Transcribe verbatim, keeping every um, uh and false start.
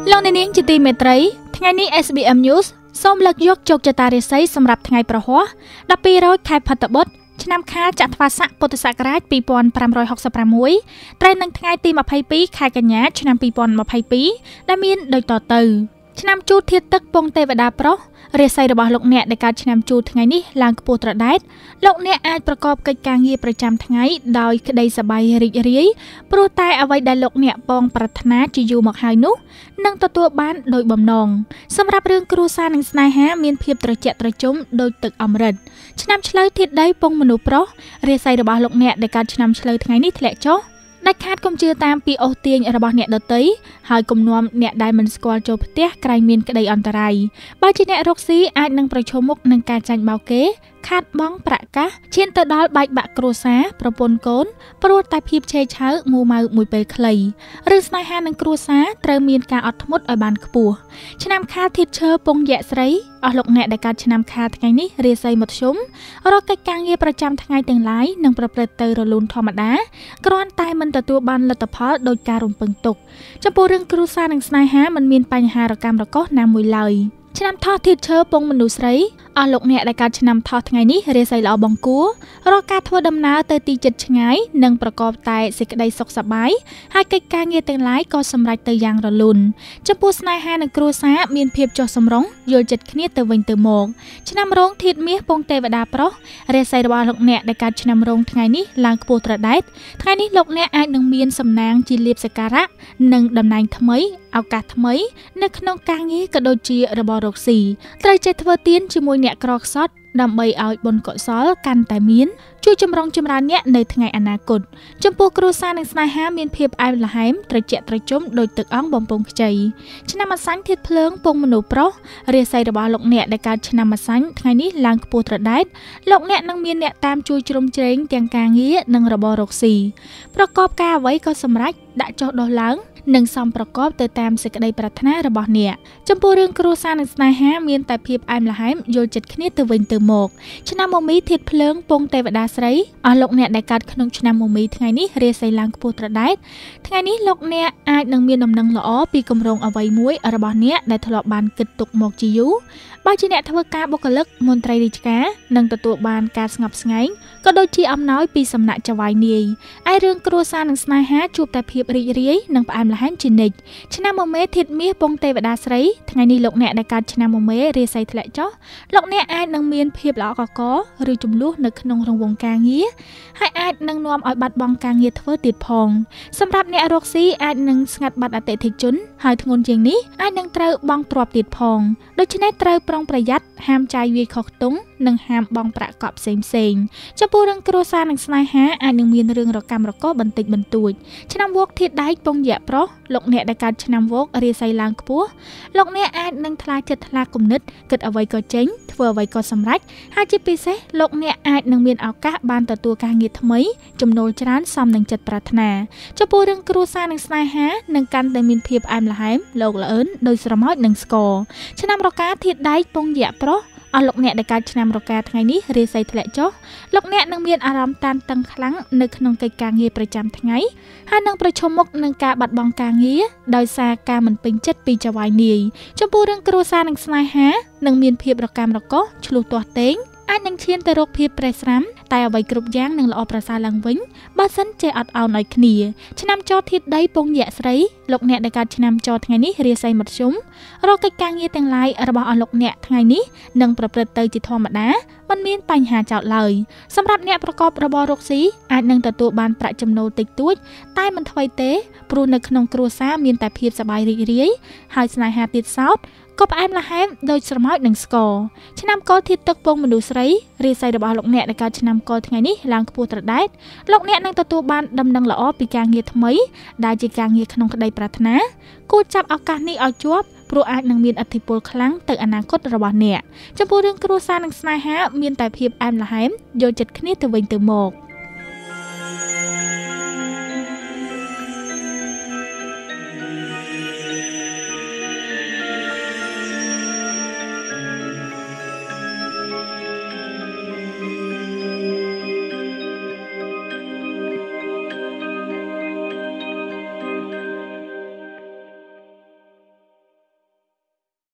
លោកអ្នកនាងជាទីមេត្រីថ្ងៃនេះ เอส บี เอ็ม News សូមលើកយកជោគជតារាសីសម្រាប់ថ្ងៃប្រហ័សដប់ពីររោចខែភទ្របទឆ្នាំខាលចត្វាស័កពុទ្ធសករាជពីរពាន់ប្រាំរយហកសិបប្រាំមួយត្រូវនឹងថ្ងៃទីម្ភៃពីរខែកញ្ញាឆ្នាំពីរពាន់ម្ភៃពីរដែលមានដូចតទៅឆ្នាំជូតធាតុទឹកពងទេវតាប្រុសរាសីរបស់លោកអ្នកដែលកើតឆ្នាំជូតថ្ងៃនេះឡើងខ្ពស់ត្រដែតលោកអ្នកអាចប្រកបកិច្ចការងារប្រចាំថ្ងៃដោយក្តីសប្បាយរីករាយព្រោះតែអ្វីដែលលោកអ្នកពងប្រាថ្នាជាយូរមកហើយនោះនឹងទទួលបានដោយបំណងសម្រាប់រឿងគ្រួសារនិងស្នេហាមានភាពត្រជាក់ត្រជុំដូចទឹកអម្រឹតឆ្នាំឆ្លូវធាតុដីពងមនុស្សប្រុសរាសីរបស់លោកអ្នកដែលកើតឆ្នាំឆ្លូវថ្ងៃនេះធ្លាក់ចុះដាច់ខាតកុំជឿតាមពីអូសទាញរបស់អ្នកដទៃហើយគំនុំអ្នកដែលមិនស្គាល់ចូលផ្ទះក្រែងមានក្តីអន្តរាយបើជាអ្នករកស៊ីអាចនឹងប្រឈមមុខនឹងការចាញ់បោកគេខាតបង់ប្រាក់កាសឈានទៅដល់បែកបាក់គ្រួសារប្រពន្ធកូនព្រោះតែភាពឆេវឆាវមូម៉ៅមួយពេលខ្លីឬស្នេហានឹងគ្រួសារត្រូវមានការអត់ធ្មត់ឲ្យបានខ្ពស់ឆ្នាំខាលធាតុឈើពងយៈស្រីអស់លោកអ្នកដែលកើតឆ្នាំខាលថ្ងៃនេះរាសីមធ្យមរកកិច្ចការងារប្រចាំថ្ងៃទាំងឡាយនឹងប្រព្រឹត្តទៅរលូនធម្មតាគ្រាន់តែមិនទទួលបានលទ្ធផលដោយការរំពឹងទុកចំពោះរឿងគ្រួសារនិងស្នេហាមិនមានបញ្ហារកាំរកូសណាមួយឡើយឆ្នាំថោះធាតុឈើពងមនុស្សស្រីអស់លោកអ្នកដែលកើតឆ្នាំថោះថ្ងៃនេះរាសីល្អបង្គួររកការធ្វើដំណើរទៅទីជិតឆ្ងាយនិងប្រកបតែសេចក្តីសុខសប្បាយហើយកិច្ចការងារទាំងឡាយក៏សម្រេចទៅយ៉ាងរលូនចំពោះស្នេហានិងគ្រួសារមានភាពចុះសម្រុងយល់ចិត្តគ្នាទៅវិញទៅមកឆ្នាំរោងធាតុមាសពងទេវតាប្រុសរាសីរបស់លោកអ្នកដែលកើតឆ្នាំរោងថ្ងៃនេះឡើងខ្ពស់ត្រដែតថ្ងៃនេះលោកអ្នកអាចនឹងមានសំណាងជាលាភសក្ការៈនិងតំណែងថ្មីឱកាសថ្មីនៅក្នុងការងារក៏ដូចជារបស់រកស៊ីត្រូវចេះធ្វើទានជាមួយអ្នកក្រខ្សត់ដើម្បីឲ្យបុណ្យកុសលកាន់តែមានជួយចម្រុងចម្រើនអ្នកនៅថ្ងៃអនាគតចំពោះគ្រួសារនិងស្នេហាមានភាពផ្អែមល្ហែមត្រជាក់ត្រជុំដោយទឹកអង្គបំពង់ខ្ចីឆ្នាំអាសាញ់ធាតុភ្លើងពងមនុស្សប្រុសរាសីរបស់លោកអ្នកដែលកើតឆ្នាំអាសាញ់ថ្ងៃនេះឡើងខ្ពស់ត្រដែតលោកអ្នកនឹងមានអ្នកតាមជួយជ្រោមជ្រែងទាំងការងារនិងរបស់រកស៊ីប្រកបការអ្វីក៏សម្រេចដាក់ចុះដោះឡើងនិងសំប្រកបទៅតាមសេចក្តីប្រាថ្នារបស់អ្នកចំពោះរឿងគ្រួសារនិងស្នេហាមានតែភាពផ្អែមល្ហែមយល់ចិត្តគ្នាទៅវិញទៅមកឆ្នាំមមីធាតុភ្លើងពងទេវតាស្រីអស់លោកអ្នកដែលកើតក្នុងឆ្នាំមមីថ្ងៃនេះរាសីឡើងខ្ពស់ត្រដែតថ្ងៃនេះលោកអ្នកអាចនឹងមានដំណឹងល្អពីគម្រោងអ្វីមួយរបស់អ្នកដែលធ្លាប់បានគិតទុកមកជាយូរបើជាអ្នកធ្វើការបុគ្គលិកមន្ត្រីរាជការនឹងទទួលបានការស្ងប់ស្ងាញ់ក៏ដូចជាអំណោយពីសំណាក់ចៅហ្វាយនាយឯរឿងគ្រួសារនិងស្នេហាជួបតែភាពរីករាយនិងផ្អែមល្ហែមជានិច្ចឆ្នាំមមេធាតុមាសពងទេវតាស្រីថ្ងៃនេះលោកអ្នកដែលកើតឆ្នាំមមេរាសីធ្លាក់ចុះលោកអ្នកអាចនឹងមានភាពល្អកកឬចំនួននៅក្នុងរង្វង់ការងារហើយអាចនឹងនាំឲ្យបាត់បង់ការងារធ្វើទៀតផងសម្រាប់អ្នករកស៊ីអាចនឹងស្ងាត់បាត់អតិថិជនហើយធ្ងន់ជាងនេះអាចនឹងត្រូវបង់ទ្រព្យទៀតផងដូច្នេះត្រូវប្រុងប្រយ័ត្នហាមចាយវាយខុសខ្ទង់និងហាមបង់ប្រាក់កក់ផ្សេងផ្សេងចំពោះរឿងគ្រួសារនិងស្នេហាអាចនឹងមានរឿងរកាំរកូសបន្តិចបន្តួចឆ្នាំវោកធាតុដែកពងយៈប្រុសលោកអ្នកដែលកើតឆ្នាំវោករាសីឡើងខ្ពស់លោកអ្នកអាចនឹងថ្លាចិត្តថ្លាគំនិតគិតអ្វីក៏ចេញធ្វើអ្វីក៏សម្រេចហើយជាពិសេសលោកអ្នកអាចនឹងមានឱកាសបានទទួលការងារថ្មីចំណូលច្រើនសមនឹងចិត្តប្រាថ្នាចំពោះរឿងគ្រួសារនិងស្នេហានឹងកាន់តែមានភាពផ្អែមល្ហែមលោកល្អឿនដោយស្រមោចនិងស្ករឆ្នាំរកាធាតុដែកពងយៈប្រុសអស់លោកអ្នកដែលកើតឆ្នាំរកាថ្ងៃនេះរាសីធ្លាក់ចុះលោកអ្នកនឹងមានអារម្មណ៍តានតឹងខ្លាំងនៅក្នុងកិច្ចការងារប្រចាំថ្ងៃហើយនឹងប្រឈមមុខនឹងការបាត់បង់ការងារដោយសារការមិនពេញចិត្តពីចៅហ្វាយនាយចំពោះរឿងគ្រួសារនិងស្នេហានឹងមានភាពរកាំរកូសឆ្លុះទាស់ទែងអាចនឹងឈានទៅរកភាពប្រេះស្រាំតែអ្វីគ្រប់យ៉ាងនឹងល្អប្រសើរឡើងវិញបើសិនចេះអត់ឱនឲ្យគ្នាឆ្នាំចធាតុដីពងយៈស្រីលោកអ្នកដែលកើតឆ្នាំចថ្ងៃនេះរាសីមធ្យមរកកិច្ចការងារទាំងឡាយរបស់អស់លោកអ្នកថ្ងៃនេះនឹងប្រព្រឹត្តទៅជាធម្មតាមិនមានបញ្ហាចោទឡើយសម្រាប់អ្នកប្រកបរបររកស៊ីអាចនឹងទទួលបានប្រាក់ចំណូលតិចតួចតែមិនថ្មីទេព្រោះនៅក្នុងគ្រួសារមានតែភាពសប្បាយរីករាយហើយស្នេហាទៀតសោតក៏ផ្អែមល្ហែមដោយស្រមោចនិងស្ករឆ្នាំកុលធាតុទឹកពងមនុស្សស្រីរាសីរបស់លោកអ្នកដែលកើតឆ្នាំកុលថ្ងៃនេះឡើងខ្ពស់ត្រដែតលោកអ្នកនឹងទទួលបានដំណឹងល្អពីការងារថ្មីដែលជាការងារក្នុងក្តីប្រាថ្នាគួរចាប់ឱកាសនេះឲ្យជាប់ព្រោះអាចនឹងមានឥទ្ធិពលខ្លាំងទៅអនាគតរបស់អ្នកចំពោះរឿងគ្រួសារនិងស្នេហាមានតែភាពផ្អែមល្ហែមយល់ចិត្តគ្នាទៅវិញទៅមក